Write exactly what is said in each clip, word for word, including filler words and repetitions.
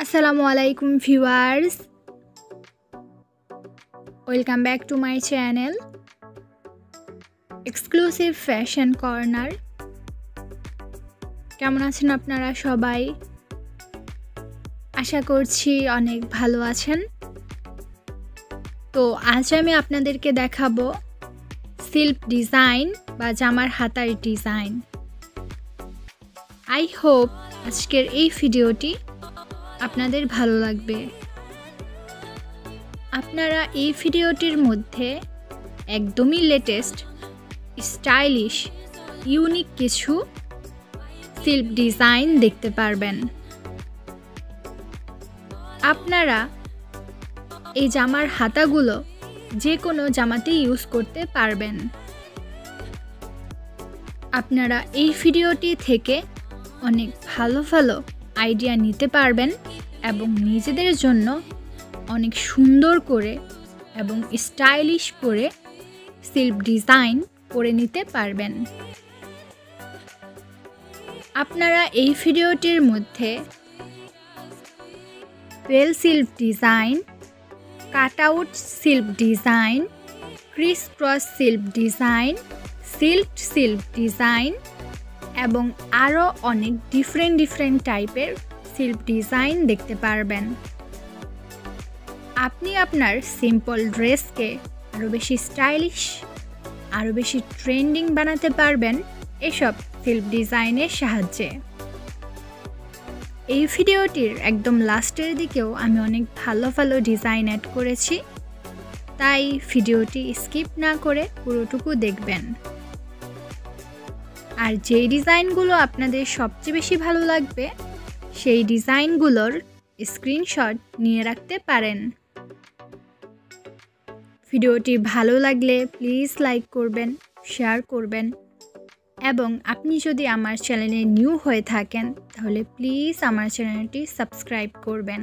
আসসালামু আলাইকুম viewers, welcome back to my channel exclusive fashion corner. কেমন আছেন আপনারা সবাই? আশা করছি অনেক ভালো আছেন। তো আজ আমি আপনাদেরকে দেখাবো সিল্ক ডিজাইন বা জামার হাতার ডিজাইন। আই হোপ আজকের এই ভিডিওটি আপনাদের ভালো লাগবে। আপনারা এই ভিডিওটির মধ্যে একদমই লেটেস্ট, স্টাইলিশ, ইউনিক কিছু সিল্ক ডিজাইন দেখতে পারবেন। আপনারা এই জামার হাতাগুলো যে কোনো জামাতে ইউজ করতে পারবেন। আপনারা এই ভিডিওটি থেকে অনেক ভালো ভালো আইডিয়া নিতে পারবেন এবং নিজেদের জন্য অনেক সুন্দর করে এবং স্টাইলিশ করে সিল্ক ডিজাইন করে নিতে পারবেন। আপনারা এই ভিডিওটির মধ্যে bell silk design, cut out silk design, criss cross silk design, silk silk design এবং আরও অনেক ডিফারেন্ট ডিফারেন্ট টাইপের সিল্ক ডিজাইন দেখতে পারবেন। আপনি আপনার সিম্পল ড্রেসকে আরও বেশি স্টাইলিশ, আরও বেশি ট্রেন্ডিং বানাতে পারবেন এসব সিল্ক ডিজাইনের সাহায্যে। এই ভিডিওটির একদম লাস্টের দিকেও আমি অনেক ভালো ভালো ডিজাইন অ্যাড করেছি, তাই ভিডিওটি স্কিপ না করে পুরোটুকু দেখবেন। আর যেই ডিজাইনগুলো আপনাদের সবচেয়ে বেশি ভালো লাগবে সেই ডিজাইনগুলোর স্ক্রিনশট নিয়ে রাখতে পারেন। ভিডিওটি ভালো লাগলে প্লিজ লাইক করবেন, শেয়ার করবেন এবং আপনি যদি আমার চ্যানেলে নিউ হয়ে থাকেন তাহলে প্লিজ আমার চ্যানেলটি সাবস্ক্রাইব করবেন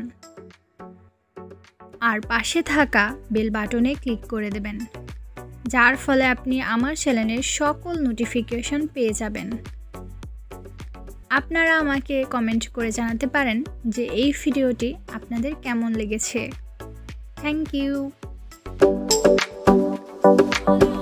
আর পাশে থাকা বেল বাটনে ক্লিক করে দেবেন, যার ফলে আপনি আমার চ্যানেলের সকল নোটিফিকেশন পেয়ে যাবেন। আপনারা আমাকে কমেন্ট করে জানাতে পারেন যে এই ভিডিওটি আপনাদের কেমন লেগেছে। Thank you.